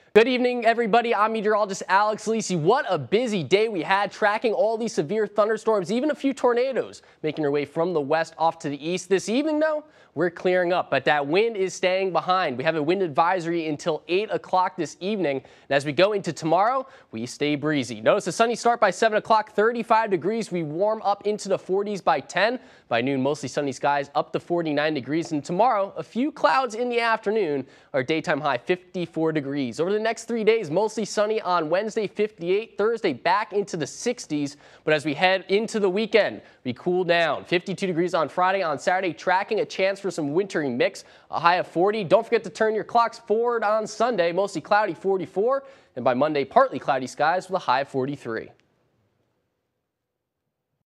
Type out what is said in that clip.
Good evening, everybody. I'm meteorologist Alex Lisi. What a busy day we had tracking all these severe thunderstorms, even a few tornadoes making their way from the west off to the east. This evening, though, we're clearing up, but that wind is staying behind. We have a wind advisory until 8 o'clock this evening. And as we go into tomorrow, we stay breezy. Notice a sunny start by 7 o'clock, 35 degrees. We warm up into the 40s by 10. By noon, mostly sunny skies up to 49 degrees. And tomorrow, a few clouds in the afternoon. Our daytime high 54 degrees. Over the next 3 days, mostly sunny on Wednesday, 58, Thursday back into the 60s. But as we head into the weekend, we cool down. 52 degrees on Friday. On Saturday, tracking a chance for some wintry mix, a high of 40. Don't forget to turn your clocks forward on Sunday, mostly cloudy, 44. And by Monday, partly cloudy skies with a high of 43.